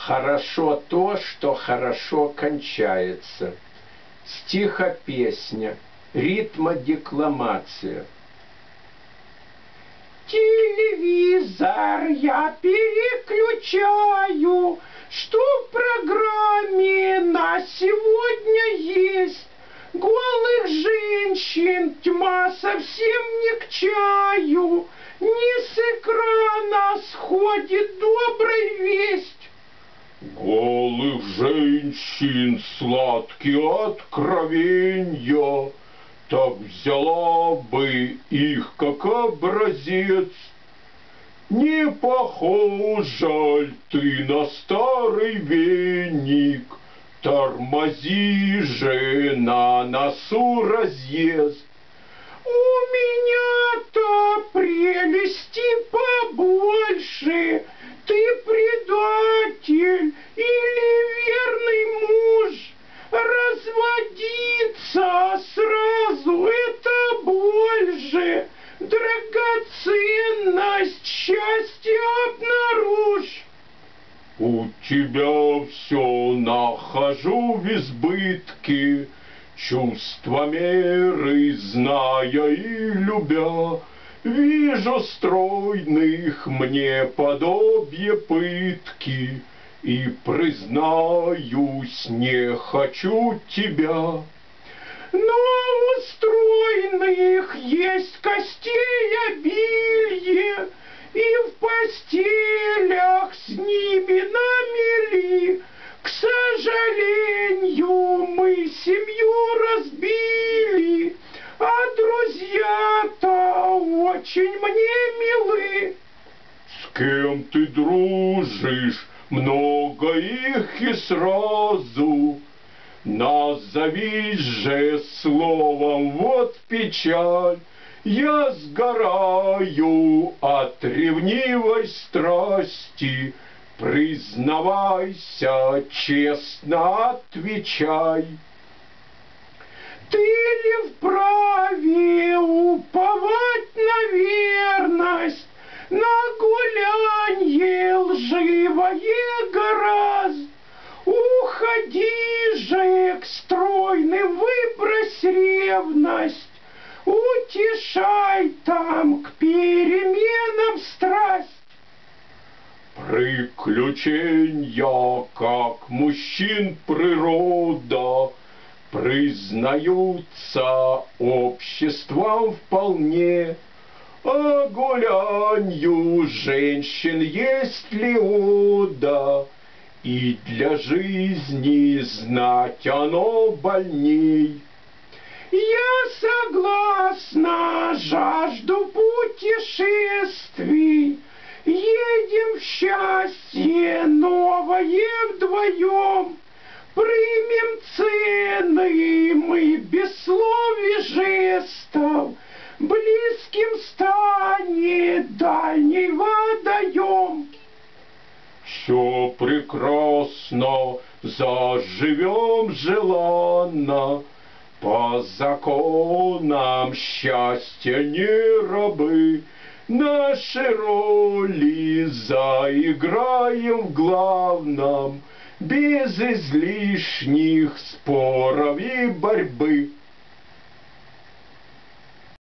Хорошо то, что хорошо кончается. Стихопесня, ритмодекламация. Телевизор я переключаю, что в программе на сегодня есть. Голых женщин тьма совсем не к чаю, не с экрана сходит добрая весть. Голых женщин сладкие откровенья, так взяла бы их как образец. Не похожа ль ты на старый веник, тормози же на носу разъезд. У меня-то прелести побольше, ты предатель или верный муж. Разводиться сразу это больше, драгоценность счастья обнаружь. У тебя все нахожу в избытке, чувства меры зная и любя. Вижу стройных мне подобие пытки, и, признаюсь, не хочу тебя. Но у стройных есть костей обилье, и в постелях с ними на мели. К сожалению, мы семью разбили, а друзья-то очень мне милы. С кем ты дружишь? Много их и сразу. Назови же словом вот печаль. Я сгораю от ревнивой страсти. Признавайся, честно отвечай. Ты ли вправе уповать на верность, на гулянье лживое гораздо? Уходи же к стройным, выбрось ревность, утешай там к переменам страсть. Приключения, как мужчин природа, признаются обществом вполне. А гулянью женщин есть ли ода, и для жизни знать оно больней. Я согласна, жажду путешествий, едем в счастье новое вдвоем. Примем цены мы без слов и жестов, близким станет дальний водоем. Все прекрасно, заживем желанно, по законам счастья не рабы. Наши роли заиграем в главном, без излишних споров и борьбы.